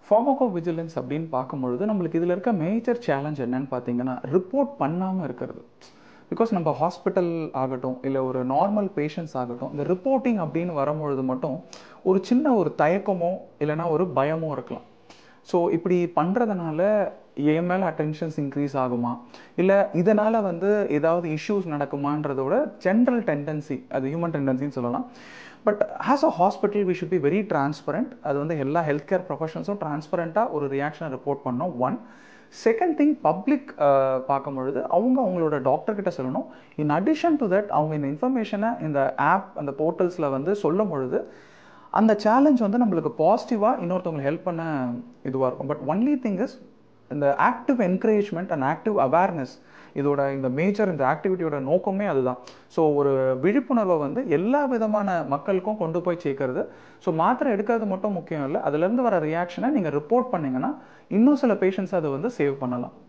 ஃபார்மகோவிஜிலன்ஸ் அப்படின்னு பார்க்கும்பொழுது நம்மளுக்கு இதில் இருக்க மேஜர் சேலஞ்ச் என்னன்னு பார்த்தீங்கன்னா ரிப்போர்ட் பண்ணாமல் இருக்கிறது. பிகாஸ் நம்ம ஹாஸ்பிட்டல் ஆகட்டும் இல்லை ஒரு நார்மல் பேஷண்ட்ஸ் ஆகட்டும், இந்த ரிப்போர்ட்டிங் அப்படின்னு வரும்பொழுது மட்டும் ஒரு சின்ன ஒரு தயக்கமோ இல்லைனா ஒரு பயமோ இருக்கலாம். ஸோ இப்படி பண்ணுறதுனால என் மேலே அட்டென்ஷன்ஸ் இன்க்ரீஸ் ஆகுமா, இல்லை இதனால் வந்து ஏதாவது இஷ்யூஸ் நடக்குமான்றதோட ஜென்ரல் டெண்டன்சி, அது ஹியூமன் டெண்டன்சின்னு சொல்லலாம். But as a hospital we should be very transparent. அது வந்து எல்லா ஹெல்த் கேர் ப்ரொஃபஷனல்ஸும் டிரான்ஸ்பரண்ட்டாக ஒரு ரியாக்ஷனை ரிப்போர்ட் பண்ணோம். ஒன். செகண்ட் திங், பப்ளிக் பார்க்கும்பொழுது அவங்களோட டாக்டர்கிட்ட சொல்லணும். இன் அடிஷன் டு தட் அவங்க இந்த இன்ஃபர்மேஷனை இந்த ஆப் அந்த போர்ட்டல்ஸில் வந்து சொல்லும் பொழுது அந்த சேலஞ்ச் வந்து நம்மளுக்கு பாசிட்டிவாக இன்னொருத்தவங்களுக்கு ஹெல்ப் பண்ண இதுவாக இருக்கும். பட் ஒன்லி திங் இஸ் இந்த active encouragement and active awareness, இதோட இந்த மேஜர் இந்த ஆக்டிவிட்டியோட நோக்கமே அதுதான். ஸோ ஒரு விழிப்புணர்வை வந்து எல்லா விதமான மக்களுக்கும் கொண்டு போய் சேர்க்கறது. ஸோ மாத்திரை எடுக்கிறது மட்டும் முக்கியம் இல்லை, அதுலேருந்து வர ரியாக்ஷனை நீங்கள் ரிப்போர்ட் பண்ணிங்கன்னா இன்னும் சில பேஷண்ட்ஸ் அதை வந்து சேவ் பண்ணலாம்.